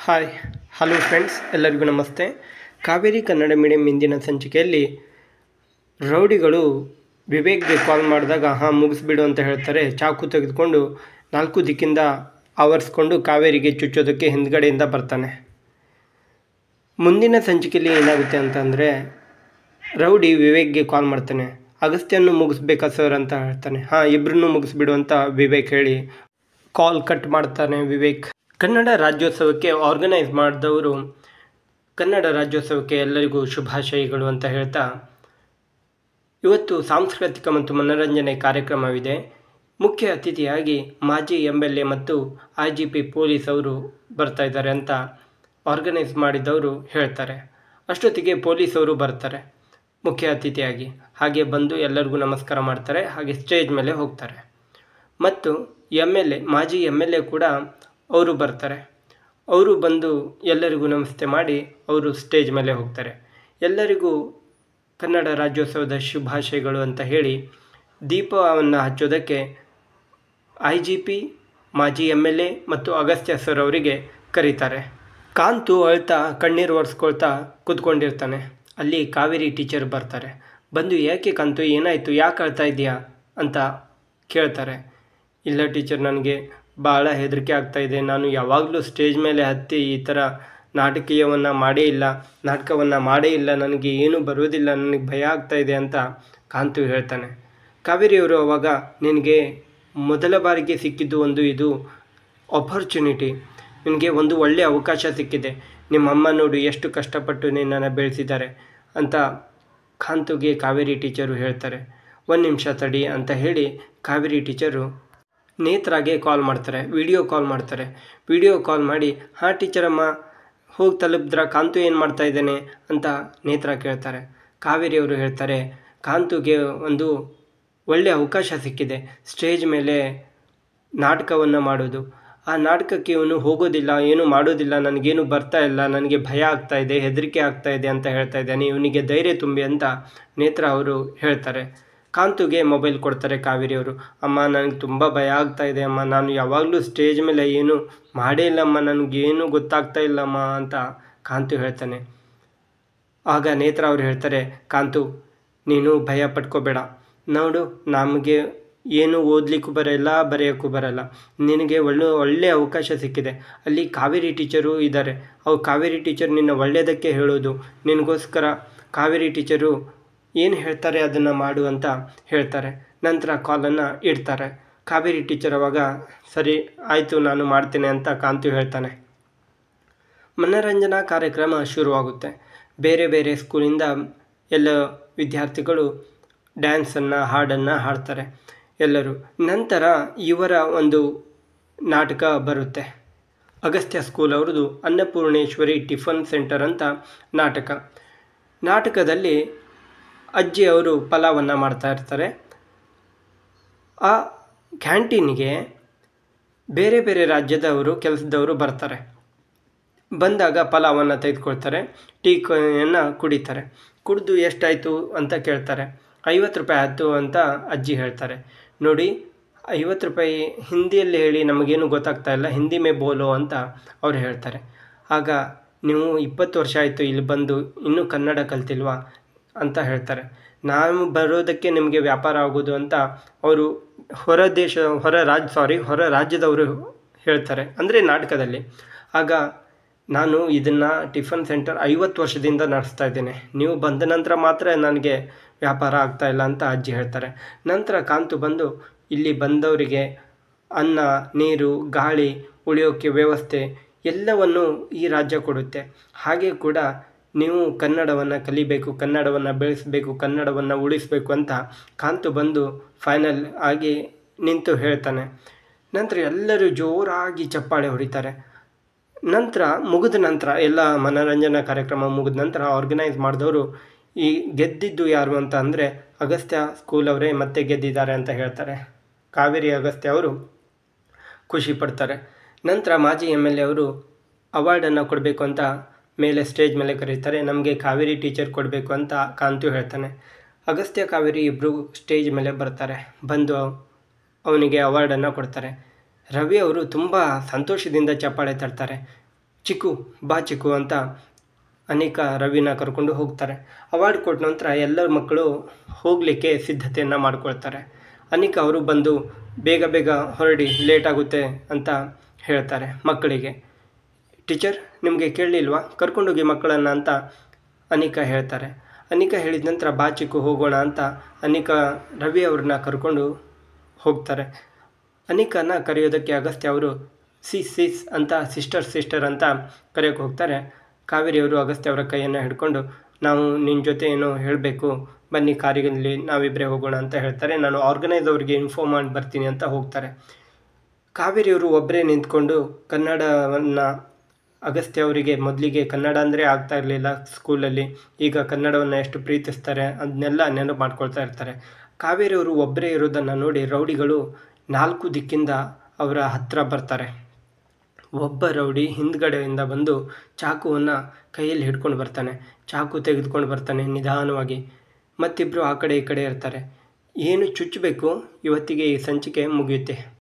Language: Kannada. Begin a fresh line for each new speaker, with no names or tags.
ಹಾಯ್ ಹಲೋ ಫ್ರೆಂಡ್ಸ್, ಎಲ್ಲರಿಗೂ ನಮಸ್ತೆ. ಕಾವೇರಿ ಕನ್ನಡ ಮೀಡಿಯಂ ಇಂದಿನ ಸಂಚಿಕೆಯಲ್ಲಿ ರೌಡಿಗಳು ವಿವೇಕ್ಗೆ ಕಾಲ್ ಮಾಡಿದಾಗ ಮುಗಿಸ್ಬಿಡು ಅಂತ ಹೇಳ್ತಾರೆ. ಚಾಕು ತೆಗೆದುಕೊಂಡು 4 ದಿಕ್ಕಿಂದ ಆವರಿಸ್ಕೊಂಡು ಕಾವೇರಿಗೆ ಚುಚ್ಚೋದಕ್ಕೆ ಹಿಂದ್ಗಡೆಯಿಂದ ಬರ್ತಾನೆ. ಮುಂದಿನ ಸಂಚಿಕೆಯಲ್ಲಿ ಏನಾಗುತ್ತೆ ಅಂತಂದರೆ, ರೌಡಿ ವಿವೇಕ್ಗೆ ಕಾಲ್ ಮಾಡ್ತಾನೆ. ಅಗಸ್ತ್ಯನ್ನು ಮುಗಿಸ್ಬೇಕಾ ಸರ್ ಅಂತ ಹೇಳ್ತಾನೆ. ಇಬ್ಬರನ್ನೂ ಮುಗಿಸ್ಬಿಡು ಅಂತ ವಿವೇಕ್ ಹೇಳಿ ಕಾಲ್ ಕಟ್ ಮಾಡ್ತಾನೆ ವಿವೇಕ್. ಕನ್ನಡ ರಾಜ್ಯೋತ್ಸವಕ್ಕೆ ಆರ್ಗನೈಸ್ ಮಾಡಿದವರು ಕನ್ನಡ ರಾಜ್ಯೋತ್ಸವಕ್ಕೆ ಎಲ್ಲರಿಗೂ ಶುಭಾಶಯಗಳು ಅಂತ ಹೇಳ್ತಾ, ಇವತ್ತು ಸಾಂಸ್ಕೃತಿಕ ಮತ್ತು ಮನೋರಂಜನೆ ಕಾರ್ಯಕ್ರಮವಿದೆ. ಮುಖ್ಯ ಅತಿಥಿಯಾಗಿ ಮಾಜಿ MLA ಮತ್ತು IGP ಪೊಲೀಸ್ ಅವರು ಬರ್ತಾ ಇದ್ದಾರೆ ಅಂತ ಆರ್ಗನೈಸ್ ಮಾಡಿದವರು ಹೇಳ್ತಾರೆ. ಅಷ್ಟೊತ್ತಿಗೆ ಪೊಲೀಸ್ ಅವರು ಬರ್ತಾರೆ ಮುಖ್ಯ ಅತಿಥಿಯಾಗಿ. ಹಾಗೆ ಬಂದು ಎಲ್ಲರಿಗೂ ನಮಸ್ಕಾರ ಮಾಡ್ತಾರೆ. ಹಾಗೆ ಸ್ಟೇಜ್ ಮೇಲೆ ಹೋಗ್ತಾರೆ. ಮತ್ತು ಮಾಜಿ MLA ಕೂಡ ಅವರು ಬರ್ತಾರೆ. ಅವರು ಬಂದು ಎಲ್ಲರಿಗೂ ನಮಸ್ತೆ ಮಾಡಿ ಅವರು ಸ್ಟೇಜ್ ಮೇಲೆ ಹೋಗ್ತಾರೆ. ಎಲ್ಲರಿಗೂ ಕನ್ನಡ ರಾಜ್ಯೋತ್ಸವದ ಶುಭಾಶಯಗಳು ಅಂತ ಹೇಳಿ ದೀಪವನ್ನು ಹಚ್ಚೋದಕ್ಕೆ IGP, ಮಾಜಿ MLA ಮತ್ತು ಅಗಸ್ತ್ಯ ಸರ್ ಅವರಿಗೆ ಕರೀತಾರೆ. ಕಾಂತು ಅಳ್ತಾ ಕಣ್ಣೀರು ಒರೆಸ್ಕೊಳ್ತಾ ಕೂತ್ಕೊಂಡಿರ್ತಾನೆ. ಅಲ್ಲಿ ಕಾವೇರಿ ಟೀಚರ್ ಬರ್ತಾರೆ. ಬಂದು, ಯಾಕೆ ಕಾಂತು, ಏನಾಯಿತು, ಯಾಕೆ ಅಳ್ತಾ ಇದೆಯಾ ಅಂತ ಕೇಳ್ತಾರೆ. ಇಲ್ಲ ಟೀಚರ್, ನನಗೆ ಭಾಳ ಹೆದರಿಕೆ ಆಗ್ತಾಯಿದೆ. ನಾನು ಯಾವಾಗಲೂ ಸ್ಟೇಜ್ ಮೇಲೆ ಹತ್ತಿ ಈ ಥರ ನಾಟಕವನ್ನು ಮಾಡೇ ಇಲ್ಲ. ನನಗೆ ಏನೂ ಬರೋದಿಲ್ಲ, ನನಗೆ ಭಯ ಆಗ್ತಾಯಿದೆ ಅಂತ ಕಾಂತು ಹೇಳ್ತಾನೆ. ಕಾವೇರಿಯವರು ಅವಾಗ, ನಿನಗೆ ಮೊದಲ ಬಾರಿಗೆ ಸಿಕ್ಕಿದ್ದು ಇದು ಆಪರ್ಚುನಿಟಿ, ನಿನಗೆ ಒಂದು ಒಳ್ಳೆಯ ಅವಕಾಶ ಸಿಕ್ಕಿದೆ. ನಿಮ್ಮ ಅಮ್ಮ ನೋಡು ಎಷ್ಟು ಕಷ್ಟಪಟ್ಟು ನಿನ್ನನ್ನು ಬೆಳೆಸಿದ್ದಾರೆ ಅಂತ ಕಾಂತುಗೆ ಕಾವೇರಿ ಟೀಚರು ಹೇಳ್ತಾರೆ. 1 ನಿಮಿಷ ತಡಿ ಅಂತ ಹೇಳಿ ಕಾವೇರಿ ಟೀಚರು ನೇತ್ರಾಗೆ ಕಾಲ್ ಮಾಡ್ತಾರೆ. ವಿಡಿಯೋ ಕಾಲ್ ಮಾಡಿ, ಟೀಚರಮ್ಮ ಹೋಗಿ ತಲುಪಿದ್ರ, ಕಾಂತು ಏನು ಮಾಡ್ತಾ ಇದ್ದಾನೆ ಅಂತ ನೇತ್ರಾ ಕೇಳ್ತಾರೆ. ಕಾವೇರಿಯವರು ಹೇಳ್ತಾರೆ, ಕಾಂತುಗೆ ಒಂದು ಒಳ್ಳೆಯ ಅವಕಾಶ ಸಿಕ್ಕಿದೆ, ಸ್ಟೇಜ್ ಮೇಲೆ ನಾಟಕವನ್ನು ಮಾಡೋದು. ಆ ನಾಟಕಕ್ಕೆ ಇವನು ಹೋಗೋದಿಲ್ಲ, ಏನೂ ಮಾಡೋದಿಲ್ಲ, ನನಗೇನು ಬರ್ತಾ ಇಲ್ಲ, ನನಗೆ ಭಯ ಆಗ್ತಾ ಇದೆ, ಹೆದರಿಕೆ ಆಗ್ತಾ ಇದೆ ಅಂತ ಹೇಳ್ತಾ ಇದ್ದಾನೆ. ಇವನಿಗೆ ಧೈರ್ಯ ತುಂಬಿ ಅಂತ ನೇತ್ರಾ ಅವರು ಹೇಳ್ತಾರೆ. ಕಾಂತುಗೆ ಮೊಬೈಲ್ ಕೊಡ್ತಾರೆ ಕಾವೇರಿಯವರು. ಅಮ್ಮ, ನನಗೆ ತುಂಬ ಭಯ ಆಗ್ತಾ ಇದೆ ಅಮ್ಮ, ನಾನು ಯಾವಾಗಲೂ ಸ್ಟೇಜ್ ಮೇಲೆ ಏನೂ ಮಾಡೇ ಇಲ್ಲಮ್ಮ, ನನಗೇನು ಗೊತ್ತಾಗ್ತಾ ಇಲ್ಲಮ್ಮ ಅಂತ ಕಾಂತು ಹೇಳ್ತಾನೆ. ಆಗ ನೇತ್ರಾ ಅವರು ಹೇಳ್ತಾರೆ, ಕಾಂತು, ನೀನು ಭಯ ಪಡ್ಕೋಬೇಡ. ನೋಡು, ನಮಗೆ ಏನು ಓದಲಿಕ್ಕೂ ಬರೋಲ್ಲ, ಬರೆಯೋಕ್ಕೂ ಬರೋಲ್ಲ. ನಿನಗೆ ಒಳ್ಳೆಯ ಅವಕಾಶ ಸಿಕ್ಕಿದೆ. ಅಲ್ಲಿ ಕಾವೇರಿ ಟೀಚರು ಇದ್ದಾರೆ. ಕಾವೇರಿ ಟೀಚರ್ ನಿನ್ನ ಒಳ್ಳೆಯದಕ್ಕೆ ಹೇಳೋದು. ನಿನಗೋಸ್ಕರ ಕಾವೇರಿ ಟೀಚರು ಏನು ಹೇಳ್ತಾರೆ ಅದನ್ನು ಮಾಡು ಅಂತ ಹೇಳ್ತಾರೆ. ನಂತರ ಕಾಲನ್ನು ಇಡ್ತಾರೆ. ಕಾವೇರಿ ಟೀಚರ್ ಅವಾಗ, ಸರಿ ಆಯಿತು, ನಾನು ಮಾಡ್ತೇನೆ ಅಂತ ಕಾಂತು ಹೇಳ್ತಾನೆ. ಮನೋರಂಜನಾ ಕಾರ್ಯಕ್ರಮ ಶುರುವಾಗುತ್ತೆ. ಬೇರೆ ಬೇರೆ ಸ್ಕೂಲಿಂದ ಎಲ್ಲ ವಿದ್ಯಾರ್ಥಿಗಳು ಹಾಡನ್ನು ಹಾಡ್ತಾರೆ ಎಲ್ಲರೂ. ನಂತರ ಇವರ ಒಂದು ನಾಟಕ ಬರುತ್ತೆ. ಅಗಸ್ತ್ಯ ಸ್ಕೂಲ್ ಅವ್ರದ್ದು ಅನ್ನಪೂರ್ಣೇಶ್ವರಿ ಟಿಫನ್ ಸೆಂಟರ್ ಅಂತ ನಾಟಕದಲ್ಲಿ ಅಜ್ಜಿ ಅವರು ಪಲಾವನ್ನು ಮಾಡ್ತಾ ಇರ್ತಾರೆ. ಆ ಕ್ಯಾಂಟೀನ್ಗೆ ಬೇರೆ ಬೇರೆ ರಾಜ್ಯದವರು, ಕೆಲಸದವರು ಬರ್ತಾರೆ. ಬಂದಾಗ ಪಲಾವನ್ನು ತೆಗೆದುಕೊಳ್ತಾರೆ, ಟೀಯನ್ನು ಕುಡಿತಾರೆ. ಕುಡಿದು ಎಷ್ಟಾಯಿತು ಅಂತ ಕೇಳ್ತಾರೆ. 50 ರೂಪಾಯಿ ಆಯಿತು ಅಂತ ಅಜ್ಜಿ ಹೇಳ್ತಾರೆ. ನೋಡಿ, 50 ರೂಪಾಯಿ ಹಿಂದಿಯಲ್ಲಿ ಹೇಳಿ, ನಮಗೇನು ಗೊತ್ತಾಗ್ತಾ ಇಲ್ಲ, ಹಿಂದಿ ಮೇ ಬೋಲೋ ಅಂತ ಅವ್ರು ಹೇಳ್ತಾರೆ. ಆಗ, ನೀವು 20 ವರ್ಷ ಆಯಿತು ಇಲ್ಲಿ ಬಂದು, ಇನ್ನೂ ಕನ್ನಡ ಕಲ್ತಿಲ್ವಾ ಅಂತ ಹೇಳ್ತಾರೆ. ನಾನು ಬರೋದಕ್ಕೆ ನಿಮಗೆ ವ್ಯಾಪಾರ ಆಗೋದು ಅಂತ ಅವರು ಹೊರ ರಾಜ್ಯದವರು ಹೇಳ್ತಾರೆ, ಅಂದರೆ ನಾಟಕದಲ್ಲಿ. ಆಗ, ನಾನು ಇದನ್ನು ಟಿಫನ್ ಸೆಂಟರ್ 50 ವರ್ಷದಿಂದ ನಡೆಸ್ತಾ ಇದ್ದೇನೆ, ನೀವು ಬಂದ ನಂತರ ಮಾತ್ರ ನನಗೆ ವ್ಯಾಪಾರ ಆಗ್ತಾ ಇಲ್ಲ ಅಂತ ಅಜ್ಜಿ ಹೇಳ್ತಾರೆ. ನಂತರ ಕಾಂತು ಬಂದು, ಇಲ್ಲಿ ಬಂದವರಿಗೆ ಅನ್ನ, ನೀರು, ಗಾಳಿ, ಉಳಿಯೋಕ್ಕೆ ವ್ಯವಸ್ಥೆ ಎಲ್ಲವನ್ನು ಈ ರಾಜ್ಯ ಕೊಡುತ್ತೆ. ಹಾಗೆ ಕೂಡ ನೀವು ಕನ್ನಡವನ್ನು ಕಲಿಬೇಕು, ಕನ್ನಡವನ್ನು ಬೆಳೆಸಬೇಕು, ಕನ್ನಡವನ್ನು ಉಳಿಸಬೇಕು ಅಂತ ಕಾಂತು ಬಂದು ಫೈನಲ್ ಆಗಿ ನಿಂತು ಹೇಳ್ತಾನೆ. ನಂತರ ಎಲ್ಲರೂ ಜೋರಾಗಿ ಚಪ್ಪಾಳೆ ಹೊಡಿತಾರೆ. ಮುಗಿದ ನಂತರ ಎಲ್ಲ ಮನೋರಂಜನಾ ಕಾರ್ಯಕ್ರಮ ಮುಗಿದ ನಂತರ ಆರ್ಗನೈಸ್ ಮಾಡಿದವರು, ಈ ಗೆದ್ದಿದ್ದು ಯಾರು ಅಂತ ಅಂದರೆ ಅಗಸ್ತ್ಯ ಸ್ಕೂಲ್ ಅವರೇ ಮತ್ತೆ ಗೆದ್ದಿದ್ದಾರೆ ಅಂತ ಹೇಳ್ತಾರೆ. ಕಾವೇರಿ ಅಗಸ್ತ್ಯ ಅವರು ಖುಷಿ ಪಡ್ತಾರೆ. ನಂತರ ಮಾಜಿ MLA ಅವರು ಅವಾರ್ಡನ್ನು ಕೊಡಬೇಕು ಅಂತ ಮೇಲೆ ಸ್ಟೇಜ್ ಮೇಲೆ ಕರೀತಾರೆ. ನಮಗೆ ಕಾವೇರಿ ಟೀಚರ್ ಕೊಡಬೇಕು ಅಂತ ಕಾಂತು ಹೇಳ್ತಾನೆ. ಅಗಸ್ತ್ಯ ಕಾವೇರಿ ಇಬ್ಬರು ಸ್ಟೇಜ್ ಮೇಲೆ ಬರ್ತಾರೆ. ಬಂದು ಅವನಿಗೆ ಅವಾರ್ಡನ್ನು ಕೊಡ್ತಾರೆ. ರವಿ ಅವರು ತುಂಬ ಸಂತೋಷದಿಂದ ಚಪ್ಪಾಳೆ ತಟ್ತಾರೆ. ಚಿಕ್ಕು ಬಾ ಚಿಕ್ಕು ಅಂತ ಅನಿಕಾ ರವಿನ ಕರ್ಕೊಂಡು ಹೋಗ್ತಾರೆ. ಅವಾರ್ಡ್ ಕೊಟ್ಟ ನಂತರ ಎಲ್ಲ ಮಕ್ಕಳು ಹೋಗಲಿಕ್ಕೆ ಸಿದ್ಧತೆಯನ್ನು ಮಾಡ್ಕೊಳ್ತಾರೆ. ಅನಿಕಾ ಅವರು ಬಂದು ಬೇಗ ಬೇಗ ಹೊರಡಿ, ಲೇಟ್ ಆಗುತ್ತೆ ಅಂತ ಹೇಳ್ತಾರೆ ಮಕ್ಕಳಿಗೆ. ಟೀಚರ್ ನಿಮಗೆ ಕೇಳಲಿಲ್ವಾ, ಕರ್ಕೊಂಡೋಗಿ ಮಕ್ಕಳನ್ನು ಅಂತ ಅನಿಕಾ ಹೇಳ್ತಾರೆ. ಅನಿಕಾ ಹೇಳಿದ ನಂತರ ಬಾ ಚಿಕ್ಕು ಹೋಗೋಣ ಅಂತ ಅನಿಕಾ ರವಿ ಅವ್ರನ್ನ ಕರ್ಕೊಂಡು ಹೋಗ್ತಾರೆ. ಅನಿಕಾನ ಕರೆಯೋದಕ್ಕೆ ಅಗಸ್ತ್ಯ ಅವರು ಸಿಸ್ ಅಂತ ಸಿಸ್ಟರ್ ಅಂತ ಕರೆಯೋಕ್ಕೆ ಹೋಗ್ತಾರೆ. ಕಾವೇರಿಯವರು ಅಗಸ್ತ್ಯ ಅವರ ಕೈಯನ್ನು ಹಿಡ್ಕೊಂಡು, ನಾವು ನಿನ್ನ ಜೊತೆ ಏನೋ ಹೇಳಬೇಕು, ಬನ್ನಿ ಕಾರಿನಲ್ಲಿ ನಾವಿಬ್ಬರೇ ಹೋಗೋಣ ಅಂತ ಹೇಳ್ತಾರೆ. ನಾನು ಆರ್ಗನೈಸ್ ಅವ್ರಿಗೆ ಇನ್ಫಾರ್ಮ್ ಮಾಡಿ ಬರ್ತೀನಿ ಅಂತ ಹೋಗ್ತಾರೆ. ಕಾವೇರಿಯವರು ಒಬ್ಬರೇ ನಿಂತ್ಕೊಂಡು ಕನ್ನಡವನ್ನು, ಅಗಸ್ತ್ಯ ಅವರಿಗೆ ಮೊದಲಿಗೆ ಕನ್ನಡ ಅಂದರೆ ಆಗ್ತಾ ಇರಲಿಲ್ಲ ಸ್ಕೂಲಲ್ಲಿ, ಈಗ ಕನ್ನಡವನ್ನು ಎಷ್ಟು ಪ್ರೀತಿಸ್ತಾರೆ ಅದನ್ನೆಲ್ಲ ನೆನಪು ಮಾಡ್ಕೊಳ್ತಾ ಇರ್ತಾರೆ. ಕಾವೇರಿಯವರು ಒಬ್ಬರೇ ಇರೋದನ್ನು ನೋಡಿ ರೌಡಿಗಳು 4 ದಿಕ್ಕಿಂದ ಅವರ ಹತ್ತಿರ ಬರ್ತಾರೆ. ಒಬ್ಬ ರೌಡಿ ಹಿಂದ್ಗಡೆಯಿಂದ ಬಂದು ಚಾಕುವನ್ನು ಕೈಯಲ್ಲಿ ಹಿಡ್ಕೊಂಡು ಬರ್ತಾನೆ. ಚಾಕು ತೆಗೆದುಕೊಂಡು ಬರ್ತಾನೆ ನಿಧಾನವಾಗಿ. ಮತ್ತಿಬ್ಬರು ಆ ಕಡೆ ಈ ಕಡೆ ಇರ್ತಾರೆ. ಏನು ಚುಚ್ಚಬೇಕು, ಇವತ್ತಿಗೆ ಈ ಸಂಚಿಕೆ ಮುಗಿಯುತ್ತೆ.